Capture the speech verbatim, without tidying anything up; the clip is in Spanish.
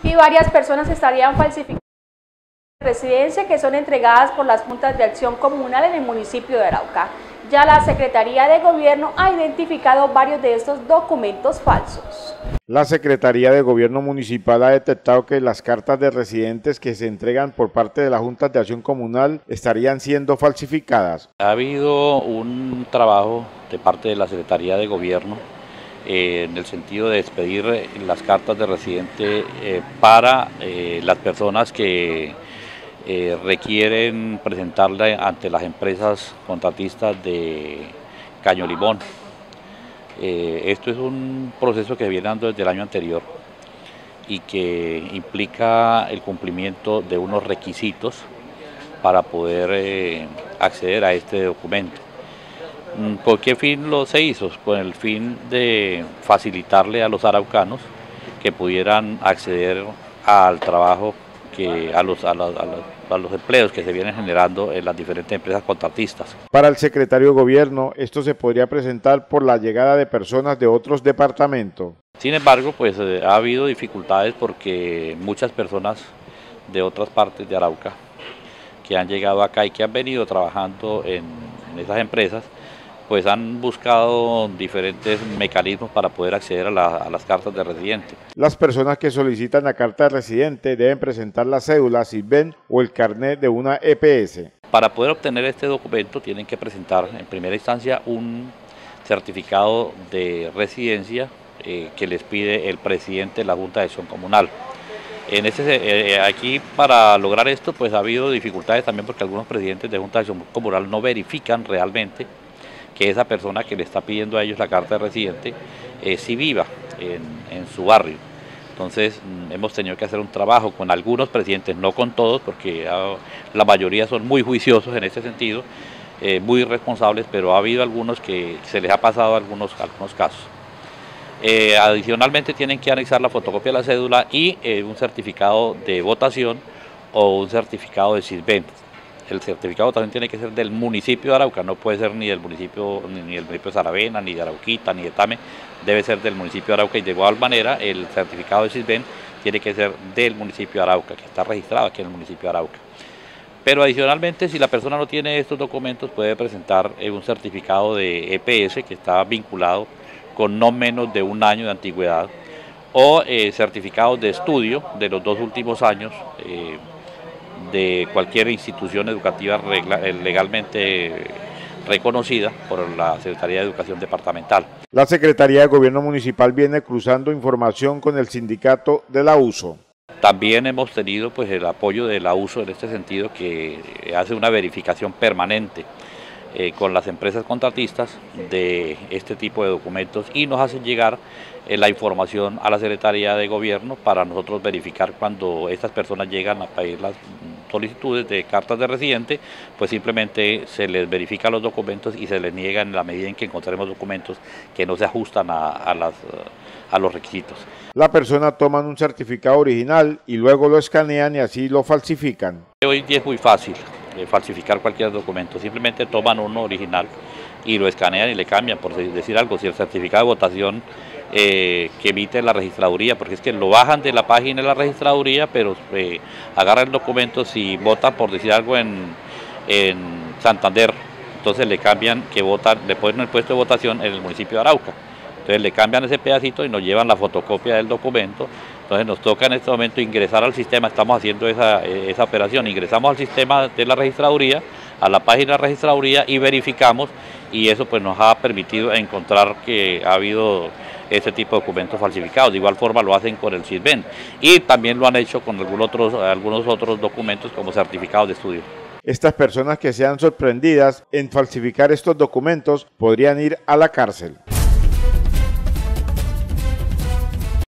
y varias personas estarían falsificando residencia que son entregadas por las juntas de acción comunal en el municipio de Arauca. Ya la Secretaría de Gobierno ha identificado varios de estos documentos falsos. La Secretaría de Gobierno Municipal ha detectado que las cartas de residentes que se entregan por parte de las juntas de acción comunal estarían siendo falsificadas. Ha habido un trabajo de parte de la Secretaría de Gobierno eh, en el sentido de expedir las cartas de residente eh, para eh, las personas que Eh, requieren presentarla ante las empresas contratistas de Caño Limón. Eh, esto es un proceso que viene dando desde el año anterior y que implica el cumplimiento de unos requisitos para poder eh, acceder a este documento. ¿Por qué fin lo se hizo? Con el fin de facilitarle a los araucanos que pudieran acceder al trabajo, que a los, a, los, a, los, a los empleos que se vienen generando en las diferentes empresas contratistas. Para el secretario de Gobierno, esto se podría presentar por la llegada de personas de otros departamentos. Sin embargo, pues eh, ha habido dificultades porque muchas personas de otras partes de Arauca que han llegado acá y que han venido trabajando en, en esas empresas, pues han buscado diferentes mecanismos para poder acceder a, la, a las cartas de residente. Las personas que solicitan la carta de residente deben presentar la cédula, SISBEN o el carnet de una E P S. Para poder obtener este documento tienen que presentar en primera instancia un certificado de residencia eh, que les pide el presidente de la Junta de Acción Comunal. En ese, eh, aquí para lograr esto pues ha habido dificultades también porque algunos presidentes de Junta de Acción Comunal no verifican realmente que esa persona que le está pidiendo a ellos la carta de residente eh, sí viva en, en su barrio. Entonces mm, hemos tenido que hacer un trabajo con algunos presidentes, no con todos, porque ah, la mayoría son muy juiciosos en ese sentido, eh, muy responsables, pero ha habido algunos que se les ha pasado algunos, algunos casos. Eh, adicionalmente tienen que anexar la fotocopia de la cédula y eh, un certificado de votación o un certificado de SISBEN. El certificado también tiene que ser del municipio de Arauca, no puede ser ni del municipio ni, ni del municipio de Saravena, ni de Arauquita, ni de Tame, debe ser del municipio de Arauca y de igual manera el certificado de SISBEN tiene que ser del municipio de Arauca, que está registrado aquí en el municipio de Arauca. Pero adicionalmente, si la persona no tiene estos documentos, puede presentar eh, un certificado de E P S que está vinculado con no menos de un año de antigüedad o eh, certificados de estudio de los dos últimos años eh, de cualquier institución educativa legalmente reconocida por la Secretaría de Educación Departamental. La Secretaría de Gobierno Municipal viene cruzando información con el sindicato de la U S O. También hemos tenido pues, el apoyo de la U S O en este sentido, que hace una verificación permanente eh, con las empresas contratistas de este tipo de documentos y nos hacen llegar eh, la información a la Secretaría de Gobierno para nosotros verificar cuando estas personas llegan a pedir las solicitudes de cartas de residente, pues simplemente se les verifica los documentos y se les niega en la medida en que encontremos documentos que no se ajustan a, a, las, a los requisitos. La persona toma un certificado original y luego lo escanean y así lo falsifican. Hoy día es muy fácil eh, falsificar cualquier documento, simplemente toman uno original y lo escanean y le cambian, por decir algo, si el certificado de votación Eh, que emite la registraduría, porque es que lo bajan de la página de la registraduría, pero eh, agarran el documento, si votan por decir algo en, en Santander, entonces le cambian que votan, le ponen el puesto de votación en el municipio de Arauca, entonces le cambian ese pedacito y nos llevan la fotocopia del documento. Entonces nos toca en este momento ingresar al sistema, estamos haciendo esa, esa operación, ingresamos al sistema de la registraduría, a la página de la registraduría y verificamos, y eso pues nos ha permitido encontrar que ha habido este tipo de documentos falsificados. De igual forma lo hacen con el SISBEN y también lo han hecho con algunos otros, algunos otros documentos como certificados de estudio. Estas personas que sean sorprendidas en falsificar estos documentos podrían ir a la cárcel.